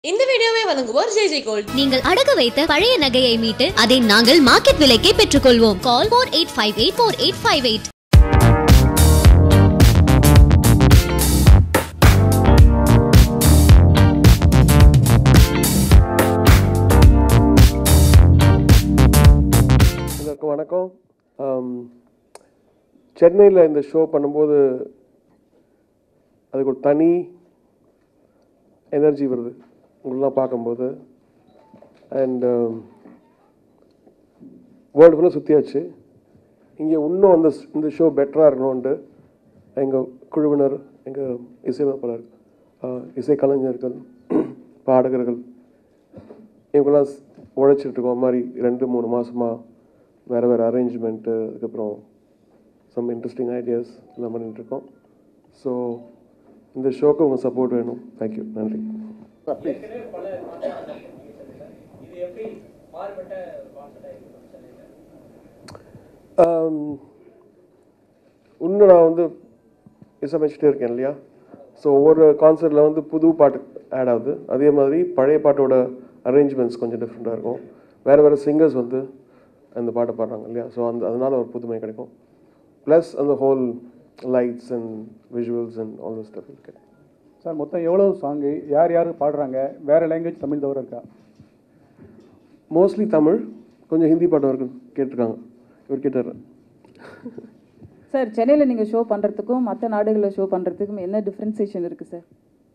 இந்த வீடியோவை வழங்குவோர் ஜெய்ஜெய் கோல்ட். நீங்கள் அடகு வைத்த பழைய நகையை மீட்டு அதை நாங்கள் மார்க்கெட் விலைக்கே பெற்றுக்கொள்வோம். கால் 48584858. எல்லாருக்கும் வணக்கம். சென்னையில் இந்த ஷோ பண்ணும்போது அதுக்கு ஒரு தனி எனர்ஜி வருது உங்களெலாம் பார்க்கும்போது. அண்ட் வேர்ல்டு ஃபுல்லாக சுற்றியாச்சு. இங்கே இன்னும் இந்த ஷோ பெட்டராக இருக்கணும்ன்ட்டு எங்கள் குழுவினர், எங்கள் இசையமைப்பாளர், இசைக்கலைஞர்கள், பாடகர்கள் இவங்கெல்லாம் உழைச்சிட்ருக்கோம். மாதிரி 2-3 மாதமாக வேறு வேறு அரேஞ்ச்மெண்ட்டு, அதுக்கப்புறம் சம் இன்ட்ரெஸ்டிங் ஐடியாஸ் எல்லாம் பண்ணிகிட்ருக்கோம். ஸோ இந்த ஷோக்கு உங்கள் சப்போர்ட் வேணும். தேங்க்யூ, நன்றி. இன்னும் நான் இசையமைச்சிட்டே இருக்கேன் இல்லையா. ஸோ ஒவ்வொரு கான்சர்ட்டில் புது பாட்டு ஆட் ஆகுது. அதே மாதிரி பழைய பாட்டோட அரேஞ்ச்மெண்ட்ஸ் கொஞ்சம் டிஃப்ரெண்ட்டாக இருக்கும். வேறு வேறு சிங்கர்ஸ் அந்த பாட்டை பாடுறாங்க இல்லையா. ஸோ அதனால் ஒரு புதுமை கிடைக்கும். ப்ளஸ் அந்த whole lights and visuals and all this stuff இருக்கு. சார், மொத்தம் எவ்வளோ சாங்கு, யார் யார் பாடுறாங்க? வேறு லாங்குவேஜ் தமிழ் தவிர இருக்கா? மோஸ்ட்லி தமிழ், கொஞ்சம் ஹிந்தி பாட்டு வரைக்கும் கேட்டிருக்காங்க. இவர் கேட்டார். சார், சென்னையில் நீங்கள் ஷோ பண்ணுறதுக்கும் மற்ற நாடுகளில் ஷோ பண்ணுறதுக்கும் என்ன டிஃப்ரென்சியேஷன் இருக்குது சார்?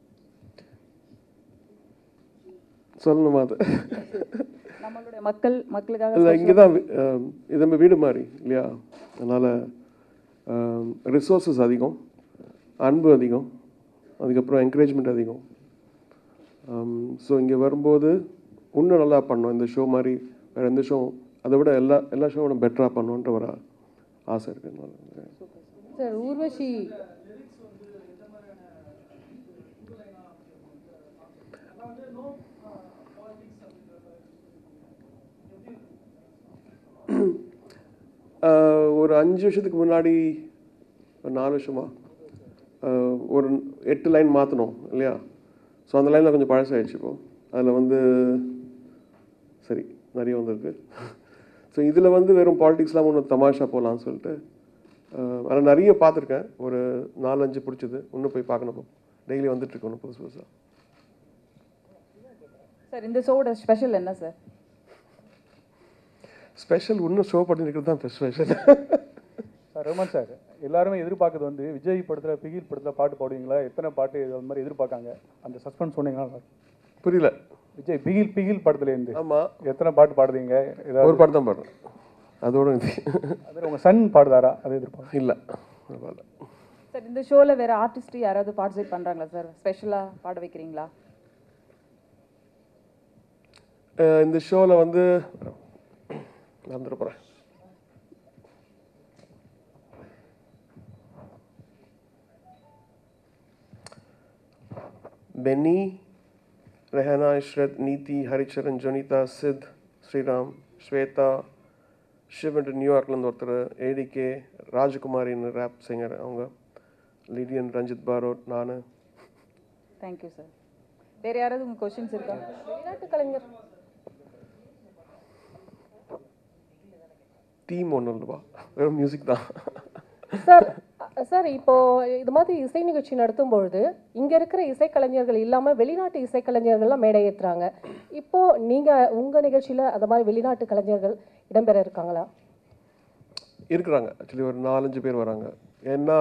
சொல்லணுமா? அது நம்மளுடைய மக்களுக்காக இல்லை, இங்கே தான் இது நம்ம வீடு மாதிரி இல்லையா. அதனால் ரிசோர்ஸஸ் அதிகம், அன்பு அதிகம், அதுக்கப்புறம் என்கரேஜ்மெண்ட் அதிகம். ஸோ இங்கே வரும்போது இன்னும் நல்லா பண்ணோம். இந்த ஷோ மாதிரி வேறு எந்த ஷோ அதை விட எல்லா ஷோவோட பெட்டராக பண்ணோன்ற ஒரு ஆசை இருக்குது. சார், ஊர்வஷி ஒரு 5 வருஷத்துக்கு முன்னாடி, ஒரு 4 வருஷமா ஒரு 8 லைன் மாற்றணும் இல்லையா. ஸோ அந்த லைனில் கொஞ்சம் பழசாயிடுச்சு. இப்போது அதில் சரி நிறைய வந்திருக்கு. ஸோ இதில் வெறும் பாலிடிக்ஸ்லாம் ஒன்று தமாஷா போகலான்னு சொல்லிட்டு அதில் நிறைய பார்த்துருக்கேன். ஒரு 4-5 பிடிச்சது. இன்னும் போய் பார்க்கணும். டெய்லி வந்துட்டுருக்கு ஒன்று புதுசு புதுசாக. சார், இந்த ஷோவோட ஸ்பெஷல் என்ன சார்? ஸ்பெஷல் இன்னும் ஷோ பண்ணிருக்கிறது தான் ஸ்பெஷல். சார், ரஹ்மான் சார், எல்லாருமே எதிர்பார்க்குறது விஜய் படத்தில், பிகில் படத்தில் பாட்டு பாடுவீங்களா? எத்தனை பாட்டு அது மாதிரி எதிர்பார்க்காங்க? அந்த சஸ்பென்ஸ் சொன்னீங்களா? புரியல. விஜய் பிகில் படத்துலேருந்து ஆமாம், எத்தனை பாட்டு பாடுவீங்க? ஏதாவது ஒரு பாட்டு தான் பாடுறேன். அதோட அது உங்கள் சன் பாடுதாரா? அது எதிர்பார்க்க இல்லை. சார், இந்த ஷோவில் வேறு ஆர்டிஸ்ட் யாராவது பார்ட்டிசிபேட் பண்ணுறாங்களா சார்? ஸ்பெஷலாக பாட வைக்கிறீங்களா? இந்த ஷோவில் வந்துட போகிறேன். பென்னி, ரெஹானா, இஷ்ரத், நீதி, ஹரிச்சரன், ஜொனிதா, சித், ஸ்ரீராம், ஸ்வேதா, ஷிவ் நியூயார்க்லேருந்து ஒருத்தர், ஏடிகே, ராஜகுமாரின்னு ரேப் சிங்கர் அவங்க, லிடியன், ரஞ்சித் பாரோட், நான். Thank you sir. வேறு யாராவது உங்கள் கொஸ்டின்ஸ் இருக்கா? வெளிநாட்டு கலைஞர் டீம் ஒன்றும் இல்லைப்பா, வெறும் மியூசிக் தான். சார், இப்போ இது மாதிரி இசை நிகழ்ச்சி நடத்தும் பொழுது இங்க இருக்கிற இசைக்கலைஞர்கள் இல்லாம வெளிநாட்டு இசைக்கலைஞர்கள்லாம் மேடை ஏற்றுறாங்க. இப்போ நீங்க உங்க நிகழ்ச்சியில அந்த மாதிரி வெளிநாட்டு கலைஞர்கள் இடம்பெற இருக்காங்களா? இருக்கிறாங்க. ஆக்சுவலி ஒரு 4-5 பேர் வராங்க. ஏன்னா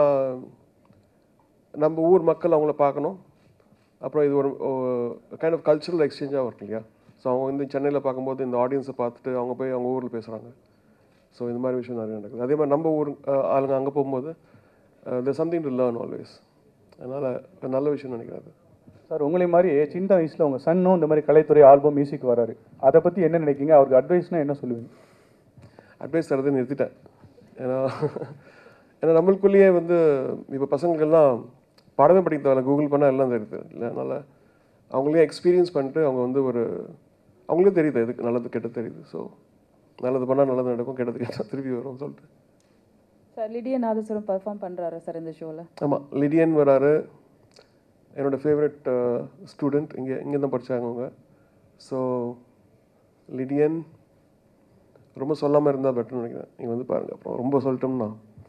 நம்ம ஊர் மக்கள் அவங்கள பார்க்கணும். அப்புறம் இது ஒரு கைண்ட் ஆஃப் கல்ச்சுரல் எக்ஸ்சேஞ்சாக இருக்கும் இல்லையா. ஸோ அவங்க சென்னையில் பார்க்கும்போது இந்த ஆடியன்ஸை பார்த்துட்டு அவங்க போய் அவங்க ஊரில் பேசுகிறாங்க. ஸோ இந்த மாதிரி விஷயம் நிறைய நடக்குது. அதே மாதிரி நம்ம ஊர் ஆளுங்க அங்கே போகும்போது there's something to learn always. அதனால் நல்ல விஷயம் நினைக்கிறாரு. சார், உங்களை மாதிரி சின்ன வயசில் உங்கள் சன்னும் இந்த மாதிரி கலைத்துறை ஆல்பம் மியூசிக் வராரு. அதை பற்றி என்ன நினைக்கிங்க? அவருக்கு அட்வைஸ்னால் என்ன சொல்லுவீங்க? அட்வைஸ் தரதை நிறுத்திட்டேன். ஏன்னா நம்மளுக்குள்ளேயே இப்போ பசங்களுக்கெல்லாம் பாடமே படிக்க தேவை, கூகுள் பண்ணால் எல்லாம் தெரியுது இல்லை. அதனால் அவங்களே எக்ஸ்பீரியன்ஸ் பண்ணிட்டு அவங்க அவங்களே தெரியுது எதுக்கு நல்லது கெட்டது தெரியுது. ஸோ நல்லது பண்ணால் நல்லது நடக்கும், கெட்டது கெட்டால் திருப்பி வரும்னு சொல்லிட்டு. சார், லிடியன் நாதஸ்வரம் பெர்ஃபார்ம் பண்ணுறாரு சார் இந்த ஷோவில்? ஆமாம், லிடியன் வராரு, என்னோடய ஃபேவரட் ஸ்டூடெண்ட் இங்கே தான் படித்தாங்க அவங்க. ஸோ லிடியன் ரொம்ப சொல்லாமல் இருந்தால் பெட்டர்னு நினைக்கிறேன். நீங்கள் வந்து பாருங்கள். அப்புறம் ரொம்ப சொல்லிட்டோம்னா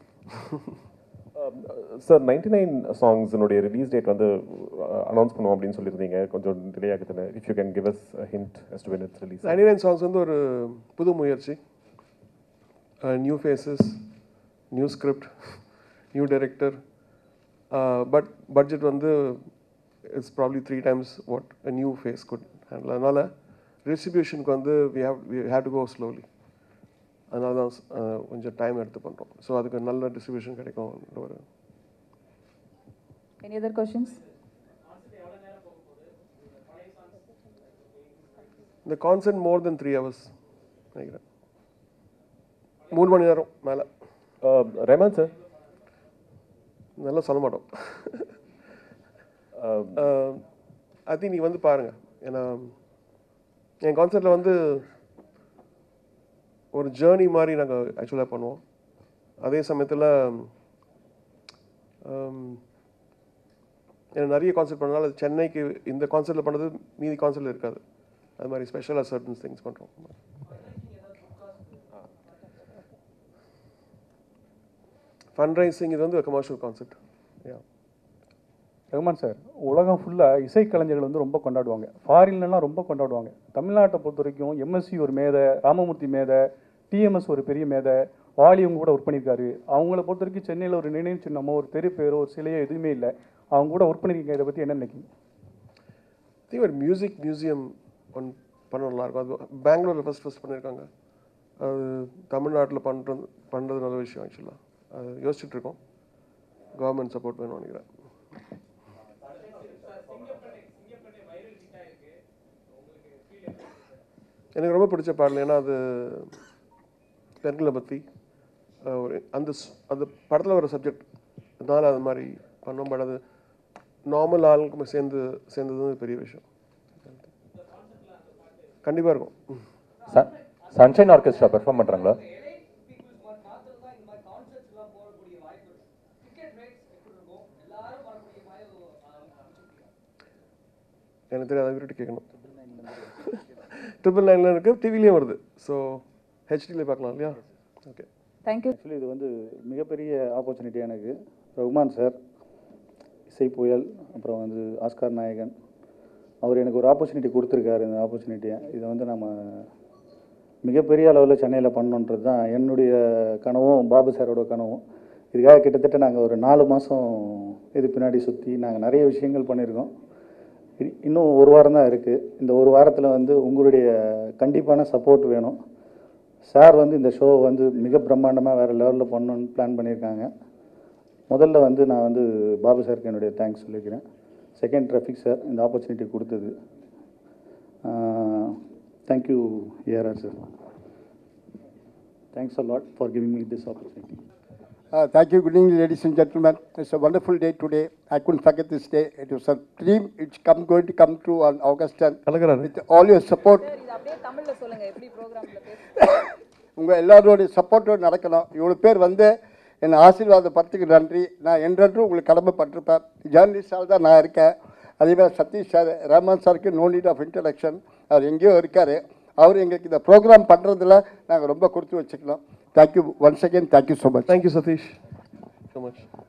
சார் 99 சாங்ஸினுடைய ரிலீஸ் டேட் வந்து அனௌன்ஸ் பண்ணுவோம் அப்படின்னு சொல்லியிருந்தீங்க. கொஞ்சம் டிலே ஆகுதுன்னு. If you can give us a hint as to when it's released. 99 songs வந்து ஒரு புது முயற்சி. New faces, new script, new director. But budget வந்து it's probably 3 times what a new face could handle. அதனால் டிஸ்ட்ரிபியூஷனுக்கு வந்து we have to go slowly. அதனால தான் கொஞ்சம் டைம் எடுத்து பண்ணுறோம். ஸோ அதுக்கு நல்ல டிஸ்ட்ரிபியூஷன் கிடைக்கும். ஒரு Any other questions? இந்த கான்சர்ட் மோர் தென் 3 hours நினைக்கிறேன். 3 மணி நேரம் மேலே. ரெஹ்மான் சார் நல்லா சொல்ல மாட்டோம். ஐ திங்க் நீங்கள் வந்து பாருங்கள். ஏன்னா என் கான்சர்ட்டில் வந்து ஒரு ஜேர்னி மாதிரி நாங்கள் ஆக்சுவலாக பண்ணுவோம். அதே சமயத்தில் எனக்கு நிறைய கான்சர்ட் பண்ணனால சென்னைக்கு இந்த கான்சர்ட்டில் பண்ணது மீதி கான்சர்ட்டில் இருக்காது. அது மாதிரி ஸ்பெஷலாக சர்டன் திங்ஸ் பண்ணுறோம். ஃபண்ட் ரைசிங் இது வந்து கமர்ஷியல் கான்செப்ட். ரஹ்மான் சார், உலகம் ஃபுல்லாக இசைக்கலைஞர்கள் வந்து ரொம்ப கொண்டாடுவாங்க. ஃபாரின்லாம் ரொம்ப கொண்டாடுவாங்க. தமிழ்நாட்டை பொறுத்த வரைக்கும் எம்எஸ்சி ஒரு மேதை, ராமமூர்த்தி மேதை, டிஎம்எஸ் ஒரு பெரிய மேதை, வாலியும் கூட ஒர்க் பண்ணியிருக்காரு. அவங்கள பொறுத்த வரைக்கும் சென்னையில் ஒரு நினைவு சின்னமோ ஒரு தெரு பேரோ ஒரு சிலையோ எதுவுமே இல்லை. அவங்க கூட ஒர்க் பண்ணியிருக்கீங்க. இதை பற்றி என்ன நினைக்கிங்க? ஒரு மியூசிக் மியூசியம் பண்ண நல்லாயிருக்கும். அது பெங்களூரில் ஃபஸ்ட் பண்ணியிருக்காங்க. அது தமிழ்நாட்டில் பண்ணுறது நல்ல விஷயம். ஆக்சுவலாக அது யோசிச்சுட்டு இருக்கோம். கவர்மெண்ட் சப்போர்ட் வேணும்னு நினைக்கிறேன். எனக்கு ரொம்ப பிடிச்ச பாடல். ஏன்னா அது பெண்களை பற்றி ஒரு அந்த படத்தில் வர சப்ஜெக்ட். அதனால் அது மாதிரி பண்ணோம். பட் அது நார்மல் ஆளுக்கு சேர்ந்தது பெரிய விஷயம். கண்டிப்பாக இருக்கும். சன்ஷைன் ஆர்கெஸ்ட்ரா பெர்ஃபார்ம் பண்ணுறாங்களா? எனக்கு தெரியாது. அதை விட்டு கேட்கணும். 999 இருக்குது, டிவிலையும் வருது. ஸோ ஹெச்டியில் பார்க்கலாம் இல்லையா? Okay, thank you. ஆக்சுவலி இது வந்து மிகப்பெரிய ஆப்பர்ச்சுனிட்டி எனக்கு. ரஹ்மான் சார், இசை புயல், அப்புறம் வந்து ஆஸ்கார் நாயகன், அவர் எனக்கு ஒரு ஆப்பர்ச்சுனிட்டி கொடுத்துருக்காரு. இந்த ஆப்பர்ச்சுனிட்டியை இதை வந்து நம்ம மிகப்பெரிய அளவில் சென்னையில் பண்ணணுன்றது தான் என்னுடைய கனவும், பாபு சாரோட கனவும். இதுக்காக கிட்டத்தட்ட நாங்கள் ஒரு 4 மாதம் இது பின்னாடி சுற்றி நாங்கள் நிறைய விஷயங்கள் பண்ணியிருக்கோம். இன்னும் ஒரு வாரம் தான் இருக்குது. இந்த ஒரு வாரத்தில் வந்து உங்களுடைய கண்டிப்பான சப்போர்ட் வேணும். சார் வந்து இந்த ஷோ வந்து மிக பிரம்மாண்டமாக வேறு லெவலில் பண்ணணுன்னு பிளான் பண்ணியிருக்காங்க. முதல்ல வந்து நான் வந்து பாபு சாருக்கு என்னுடைய தேங்க்ஸ் சொல்லிக்கிறேன். செகண்ட் ரஃபிக் சார் இந்த ஆப்பர்ச்சுனிட்டி கொடுத்தது. Thank you ARR sir. Thanks a lot for giving me this opportunity. Thank you. Good evening, ladies and gentlemen. It's a wonderful day today. I couldn't forget this day. It was a dream. It's going to come true on August 10th. With all your support. உங்கள் எல்லாரோடைய சப்போர்ட்டோடு நடக்கணும். இவ்வளோ பேர் வந்து என்னை ஆசீர்வாதப்படுத்துக்கு நன்றி. நான் என்றென்றும் உங்களுக்கு கடமைப்பட்டிருப்பேன். ஜேர்னலிஸ்டால் தான் நான் இருக்கேன். அதேமாதிரி சதீஷ் சார், ரஹ்மான் சாருக்கு நோ நீட் ஆஃப் இன்ட்ரடக்ஷன். அவர் எங்கேயோ இருக்கார். அவர் எங்களுக்கு இந்த ப்ரோக்ராம் பண்ணுறதுல நாங்கள் ரொம்ப கொடுத்து வச்சுக்கலாம். Thank you once again. Thank you so much. Thank you Satish so much.